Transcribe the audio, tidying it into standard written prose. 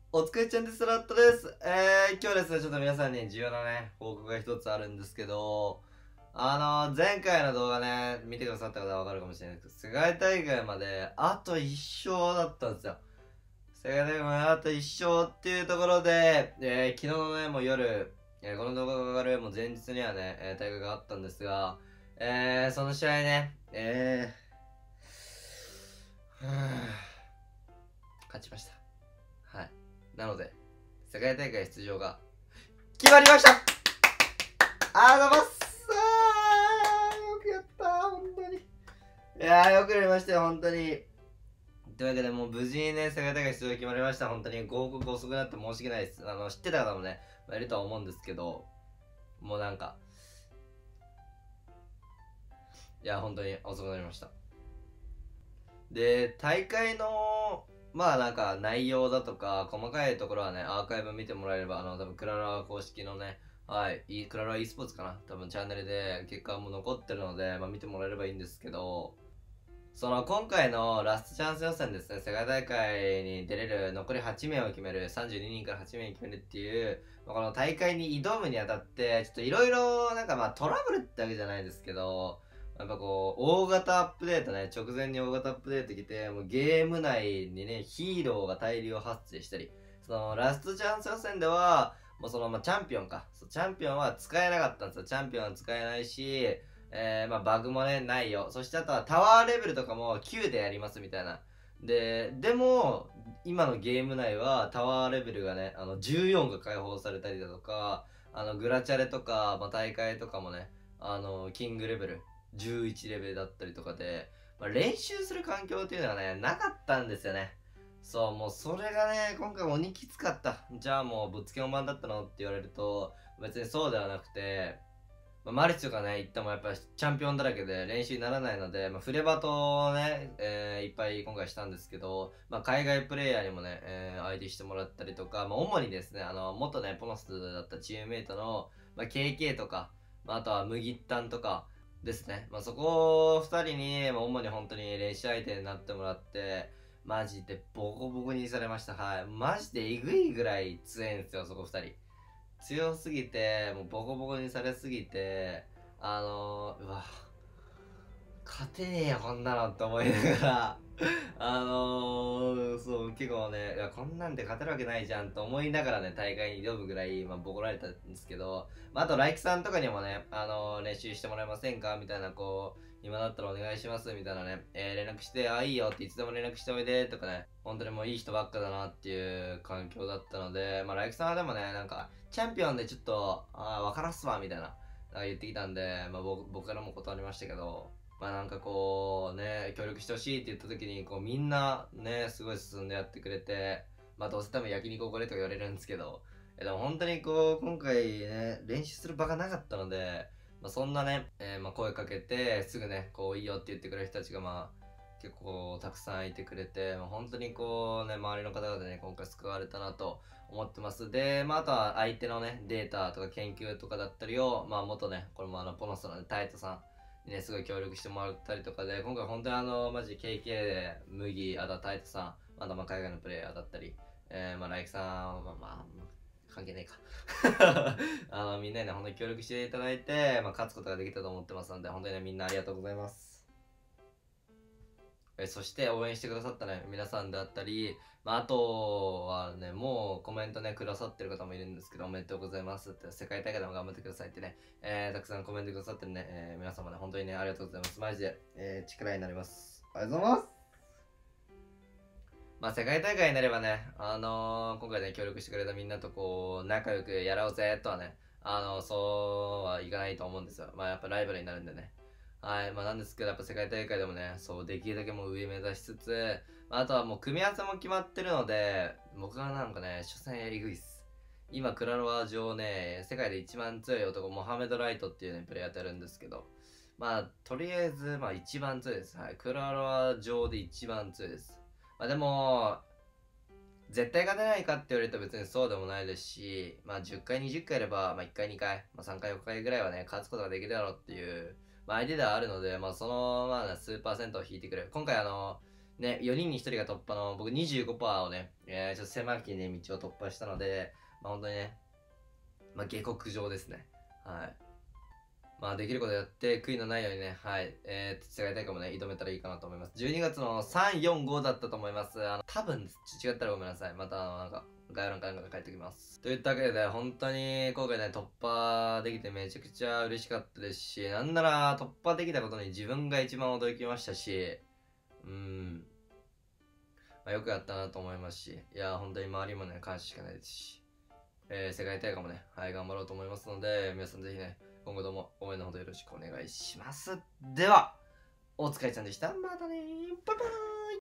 お疲れちゃんです。ラットです。今日ですね、ちょっと皆さんに重要なね、報告が一つあるんですけど、前回の動画ね、見てくださった方はわかるかもしれないですけど、世界大会まであと1勝だったんですよ。世界大会まであと1勝っていうところで、昨日のね、もう夜、この動画が上がるもう前日にはね、大会があったんですが、その試合ね、ふぅ勝ちました。はい。なので、世界大会出場が決まりました。ざますよくやった本当に。よくやりましたよ、本当に。というわけで、もう無事にね、世界大会出場決まりました。本当にご報告遅くなって申し訳ないです。知ってた方もね、いるとは思うんですけど、もうなんか、本当に遅くなりました。で、大会の、内容だとか、細かいところはね、アーカイブ見てもらえれば、多分クララ公式のね、クララ e スポーツかな多分チャンネルで結果も残ってるので、見てもらえればいいんですけど、今回のラストチャンス予選ですね、世界大会に出れる残り8名を決める、32人から8名に決めるっていう、この大会に挑むにあたって、ちょっといろいろ、トラブルってわけじゃないですけど、やっぱこう、大型アップデートね、直前に大型アップデート来て、もうゲーム内にね、ヒーローが大量発生したり、ラストチャンス予選では、もうチャンピオンか。チャンピオンは使えなかったんですよ。チャンピオンは使えないし、バグもね、ないよ。そしてあとはタワーレベルとかも9でやりますみたいな。でも、今のゲーム内はタワーレベルがね、14が解放されたりだとか、グラチャレとか、大会とかもね、キングレベル、11レベルだったりとかで、練習する環境っていうのがね、なかったんですよね。そう、もうそれがね、今回鬼きつかった。じゃあもうぶっつけ本番だったのって言われると、別にそうではなくて、マルチとかね、行ってもやっぱりチャンピオンだらけで練習にならないので、フレバとね、いっぱい今回したんですけど、海外プレイヤーにもね、相手してもらったりとか、主にですね、元ね、ポノスだったチームメイトの、KK とか、あとは麦タンとかですね、そこ2人に、主に本当に練習相手になってもらって、マジでボコボコにされました。はい。マジでえぐいぐらい強いんですよ、そこ2人。強すぎて、もうボコボコにされすぎて、うわ、勝てねえよ、こんなのって思いながら、そう、結構ね、いや、こんなんで勝てるわけないじゃんと思いながらね、大会に挑むぐらい、ボコられたんですけど、あと、ライクさんとかにもね、練習してもらえませんかみたいな、こう、今だったらお願いしますみたいなね、連絡して、いいよっていつでも連絡しておいでとかね、本当にもういい人ばっかだなっていう環境だったので、ライクさんはでもね、チャンピオンでちょっと、わからっすわ、みたいな、言ってきたんで、僕からも断りましたけど、こうね、協力してほしいって言った時に、こうみんなね、すごい進んでやってくれて、どうせ多分焼肉おごれとか言われるんですけど、でも本当にこう、今回ね、練習する場がなかったので、そんなね、声かけて、すぐね、こういいよって言ってくれる人たちが結構たくさんいてくれて、本当にこうね、周りの方々でね、今回救われたなと思ってます。で、あとは相手のね、データとか研究とかだったりを、元ね、これもポノスのね、タイトさん、ね、すごい協力してもらったりとかで、今回本当にマジ KK で、麦、あとはタイトさん、海外のプレイヤーだったり、ライクさんは関係ねえかみんなにね、本当に協力していただいて、勝つことができたと思ってますので、本当にね、みんなありがとうございます。そして応援してくださったね、皆さんであったり、あとはね、もうコメントね、くださってる方もいるんですけど、おめでとうございますって、世界大会でも頑張ってくださいってね、たくさんコメントくださってるね、皆様ね、本当にね、ありがとうございます。マジで、力になります。ありがとうございます。世界大会になればね、今回ね、協力してくれたみんなとこう、仲良くやろうぜとはね、そうはいかないと思うんですよ。やっぱライバルになるんでね。はい。なんですけど、やっぱ世界大会でもね、そう、できるだけもう上目指しつつ、あとはもう組み合わせも決まってるので、僕は初戦えぐいっす。今、クラロワ上ね、世界で一番強い男、モハメド・ライトっていうね、プレイヤーやってるんですけど、とりあえず、一番強いです。はい。クラロワ上で一番強いです。でも、絶対勝てないかって言われると別にそうでもないですし、10回、20回やれば、1回、2回、3回、4回ぐらいはね、勝つことができるだろうっていう、相手ではあるので、その、数パーセントを引いてくれる。今回ね、4人に1人が突破の僕25%をね、ちょっと狭きね、道を突破したので、まあ本当にね、まあ下克上ですね。はい。まあできることやって悔いのないようにね、はい、違いたいかもね、挑めたらいいかなと思います。12月の3、4、5だったと思います。多分違ったらごめんなさい。またなんか、概要欄から書いておきます。といったわけで、本当に今回ね、突破できてめちゃくちゃ嬉しかったですし、なんなら突破できたことに自分が一番驚きましたし、まあ、よくやったなと思いますし、いや、本当に周りもね、感謝しかないですし、世界大会もね、はい、頑張ろうと思いますので、皆さんぜひね、今後とも応援のほどよろしくお願いします。では、お疲れちゃんでした。またねバイバーイ。